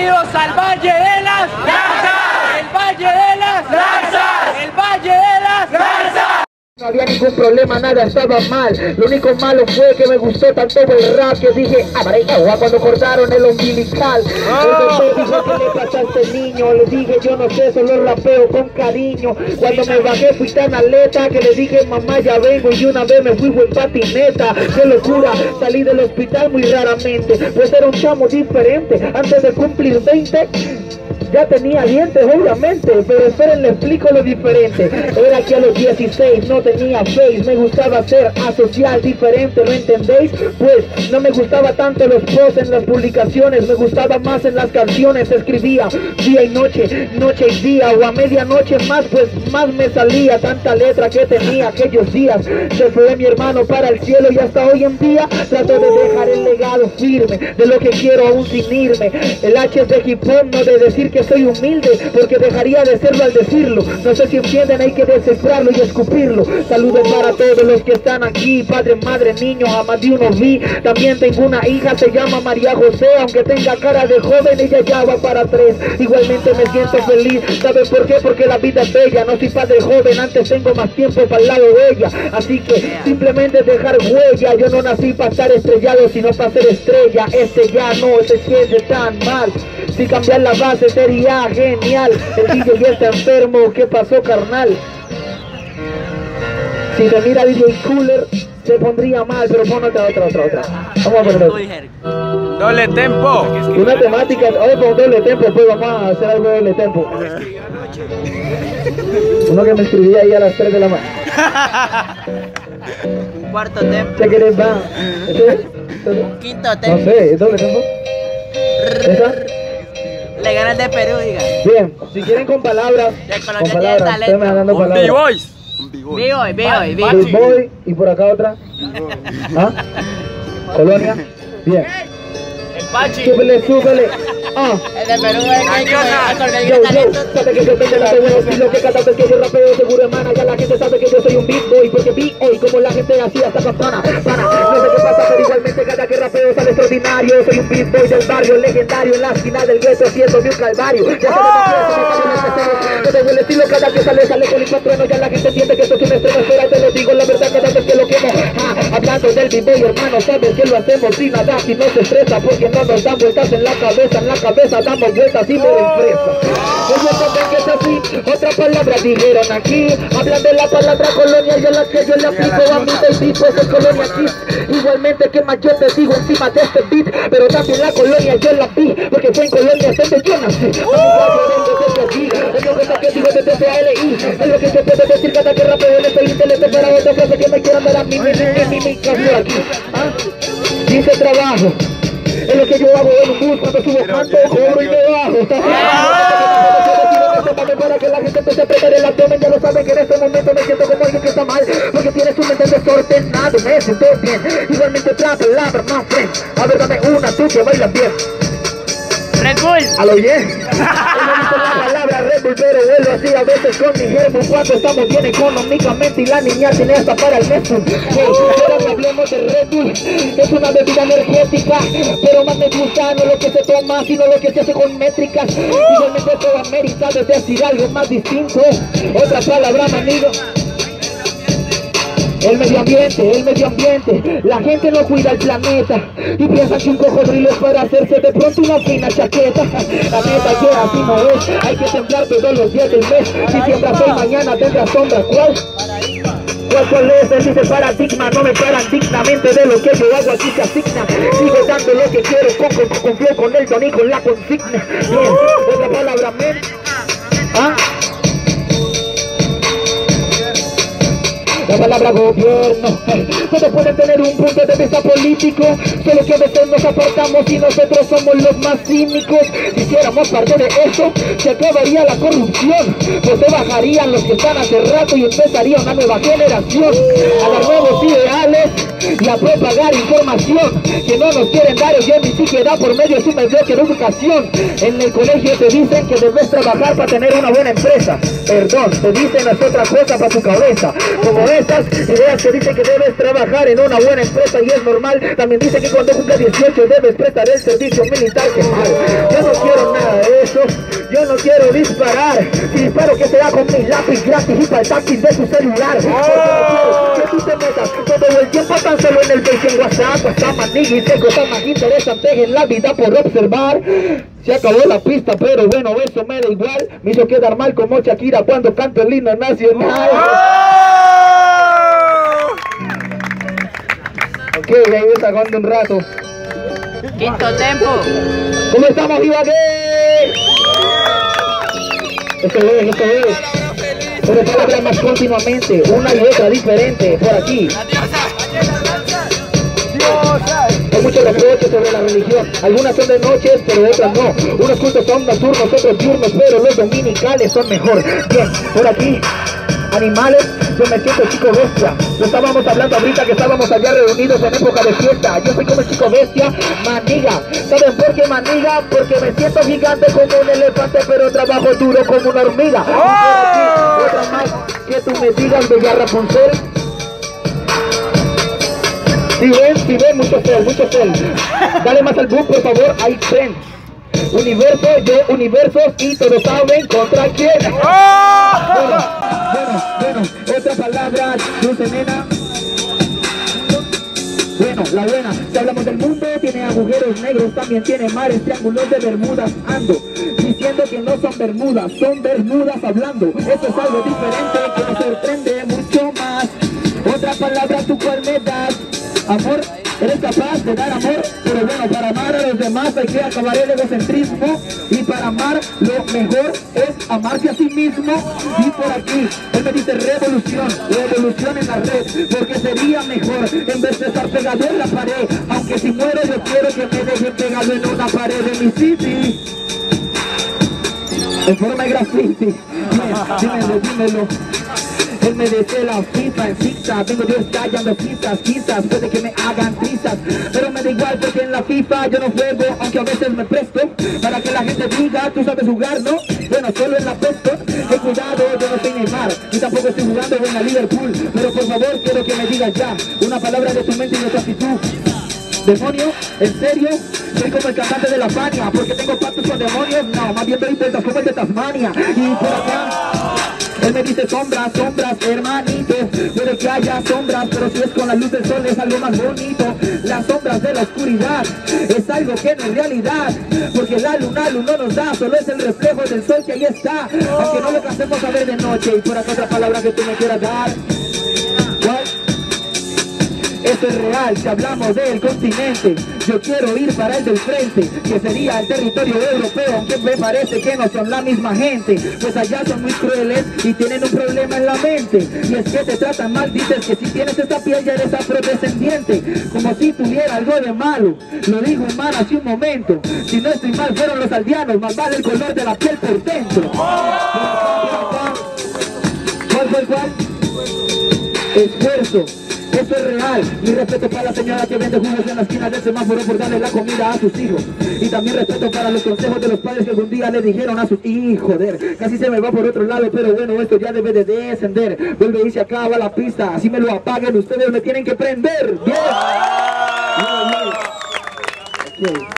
Bienvenidos al Valle de las Garzas. El Valle de las Garzas. El Valle de las Garzas. No había ningún problema, nada estaba mal. Lo único malo fue que me gustó tanto el rap que dije amarilla cuando cortaron el umbilical. El dijo que le pasa a este niño. Le dije yo no sé, solo rapeo con cariño. Cuando me bajé fui tan aleta que le dije mamá ya vengo. Y una vez me fui en patineta. Qué locura, salí del hospital muy raramente, pues era un chamo diferente. Antes de cumplir 20 ya tenía dientes, obviamente, pero esperen, le explico lo diferente. Era que a los 16 no tenía face, me gustaba ser asocial, diferente, ¿lo entendéis? Pues no me gustaba tanto los posts en las publicaciones, me gustaba más en las canciones. Escribía día y noche, noche y día, o a medianoche más, pues más me salía. Tanta letra que tenía aquellos días. Se fue mi hermano para el cielo y hasta hoy en día trato de dejar el legado firme de lo que quiero aún sin irme. El H es de hip hop, no de decir que soy humilde, porque dejaría de serlo al decirlo. No sé si entienden, hay que descifrarlo y escupirlo. Saludos para todos los que están aquí, padre, madre, niño, a más de uno vi. También tengo una hija, se llama María José, aunque tenga cara de joven, ella ya va para 3. Igualmente me siento feliz, ¿saben por qué? Porque la vida es bella. No soy padre joven, antes tengo más tiempo para el lado de ella. Así que simplemente dejar huella. Yo no nací para estar estrellado, sino para ser estrella. Ya no se siente tan mal. Si cambiar la base sería genial. El DJ ya está enfermo, ¿qué pasó, carnal? Si te mira DJ Cooler se pondría mal, pero ponte otra. Vamos a poner otra. Doble tempo. Una temática, oye, con doble tempo, pues vamos a hacer algo de doble tempo. Uno que me escribía ahí a las 3 de la mañana. Un cuarto tempo. ¿Qué querés, va? Un quinto tempo. No sé, ¿es doble tempo? ¿Esa? Le gana el de Perú, diga. Bien, si quieren con palabras, ustedes me van dando palabras. B-Boys. B-Boy, y por acá otra. ¿Ah? Colonia. Bien. El Pachi. Súbele. El de Perú es con el Yo, talento. sabe que yo tengo la buena estilo, que cada vez que yo rapeo seguro hermana, ya la gente sabe que yo soy un beat boy, porque vi hoy como la gente hacía hasta campana. No sé qué pasa, pero igualmente cada que rapeo sale extraordinario. Soy un beat boy del barrio, legendario, en la esquina del gueto haciendo un calvario. Ya se me tengo el estilo, cada que sale con el patrono, ya la gente siente que esto es un estreno. Espera, te lo digo la verdad cada vez que lo quemo. Hablando del beat boy, hermano, sabes que lo hacemos sin nada, y no se estresa, porque no nos dan vueltas en la cabeza damos vueltas y por empresa. Yo también que es así, otra palabra dijeron aquí. Hablan de la palabra colonia y a la que yo le aplico a mi tipo es el Colonia Kiss. Igualmente que más yo te sigo encima de este beat, pero también la colonia yo la vi, porque fue en Colonia donde yo nací. Es lo que saqué, digo desde CALI. Es lo que se puede decir cada que rapeo en este intelecto para otra frase que me quieran dar a mí, mi caso aquí. Dice trabajo. Es lo que yo hago en un bus cuando subo canto, cobro y me bajo. Para que la gente empiece a apretar el abdomen, ya lo saben que en este momento me siento como alguien que está mal, porque tienes un mente desordenado, me siento bien. Igualmente la palabra más friend. A ver, dame una, tú que bailas bien. Red Bull. ¿A lo bien? La palabra Red Bull, pero vuelvo así a veces con mi germo cuando estamos bien económicamente y la niña tiene hasta para el Nessun. Ahora que hablemos de Red Bull, es una bebida energética, pero más me gusta no lo que se toma, sino lo que se hace con métricas. Igualmente todo amerita de decir algo más distinto. Otra palabra, amigo. El medio ambiente, la gente no cuida el planeta y piensan que un cocodrilo es para hacerse de pronto una fina chaqueta. La neta que así no es, hay que sembrar todos los días del mes. Si siembras hoy, mañana tendrás sombra. ¿Cuál es? Él dice paradigma, no me paran dignamente de lo que yo hago, aquí se asigna. Sigo dando lo que quiero, con flow, con el tono y con la consigna. Bien, otra palabra, men. La palabra gobierno. Todos pueden tener un punto de vista político, solo que a veces nos apartamos y nosotros somos los más cínicos. Si hiciéramos parte de eso, se acabaría la corrupción, pues se bajarían los que están hace rato y empezaría una nueva generación a dar nuevos ideales y a propagar información que no nos quieren dar ellos ni siquiera por medio de su mediocre educación. En el colegio te dicen que debes trabajar para tener una buena empresa. Perdón, te dicen es otra cosa para tu cabeza. Como esas ideas que dicen que debes trabajar en una buena empresa y es normal. También dicen que cuando cumplas 18 debes prestar el servicio militar. Que mal, yo no quiero nada quiero disparar. Si disparo, que será con mi lápiz gratis y para el táctil de su celular. Porque que tú te metas todo el tiempo tan solo en el Face y en WhatsApp. Hasta manigui, sé cosas más interesantes en la vida por observar. Se acabó la pista, pero bueno, eso me da igual. Me hizo quedar mal como Shakira cuando canto el himno nacional. Ok, ahí voy sacando un rato. Quinto tempo. ¿Cómo estamos, Ibagué? Eso es. Pero palabras más continuamente, una y otra diferente, por aquí. Hay muchos reproches sobre la religión, algunas son de noches, pero otras no. Unos cultos son nocturnos, otros diurnos, pero los dominicales son mejor. Bien, por aquí, animales, yo me siento chico bestia. Lo estábamos hablando ahorita que estábamos allá reunidos en época de fiesta. Yo soy como el chico bestia, maniga. ¿Saben por qué maniga? Porque me siento gigante como un elefante, pero trabajo duro como una hormiga. Y por aquí, otra más, que tú me digas, bella Rapunzel. Si ven, mucho cel. Dale más al boom, por favor, ahí tren. Universo, yo, universos, y todos saben contra quién. Bueno, otra palabra, dulce nena. Bueno, la buena, si hablamos del mundo, tiene agujeros negros, también tiene mares, triángulos de Bermudas. Ando diciendo que no son Bermudas, son Bermudas hablando. Esto es algo diferente que me sorprende mucho más. Otra palabra, ¿tú cuál me das? Amor, eres capaz de dar amor, pero bueno, para amar a los demás hay que acabar el egocentrismo. Y para amar, lo mejor es amarse a sí mismo. Y por aquí, él me dice revolución en la red, porque sería mejor en vez de estar pegado en la pared. Aunque si muero yo quiero que me dejen pegado en una pared de mi city, en forma de graffiti. Dímelo. Él me dice la FIFA en FIFA, vengo yo estallando quizás puede que me hagan trizas, pero me da igual porque en la FIFA yo no juego, aunque a veces me presto, para que la gente diga, tú sabes jugar, ¿no? Bueno, solo en la Peston, cuidado, yo no soy Neymar, y tampoco estoy jugando en la Liverpool, pero por favor quiero que me digas ya, una palabra de tu mente y de tu actitud. ¿Demonio? ¿En serio? Soy como el cantante de la Fania, porque tengo pactos con demonios, no, más bien doy vueltas como el de Tasmania, y por acá él me dice sombras, hermanito. Puede que haya sombras, pero si es con la luz del sol es algo más bonito. Las sombras de la oscuridad es algo que no es realidad, porque la luna no nos da, solo es el reflejo del sol que ahí está. Aunque no lo alcancemos a ver de noche. Y por acá otra palabra que tú me quieras dar. ¿Cuál? Esto es real, si hablamos del continente, yo quiero ir para el del frente, que sería el territorio europeo, aunque me parece que no son la misma gente, pues allá son muy crueles y tienen un problema en la mente, y es que te tratan mal, dices que si tienes esta piel ya eres afrodescendiente, como si tuviera algo de malo, lo dijo mal hace un momento, si no estoy mal fueron los aldeanos, más vale el color de la piel por dentro. ¿Cuál? Esfuerzo. Eso es real, mi respeto para la señora que vende jugos en la esquina del semáforo por darle la comida a sus hijos. Y también respeto para los consejos de los padres que algún día le dijeron a sus hijos. Joder, casi se me va por otro lado, pero bueno, esto ya debe de descender. Vuelve y se acaba la pista, así me lo apaguen, ustedes me tienen que prender. Bien.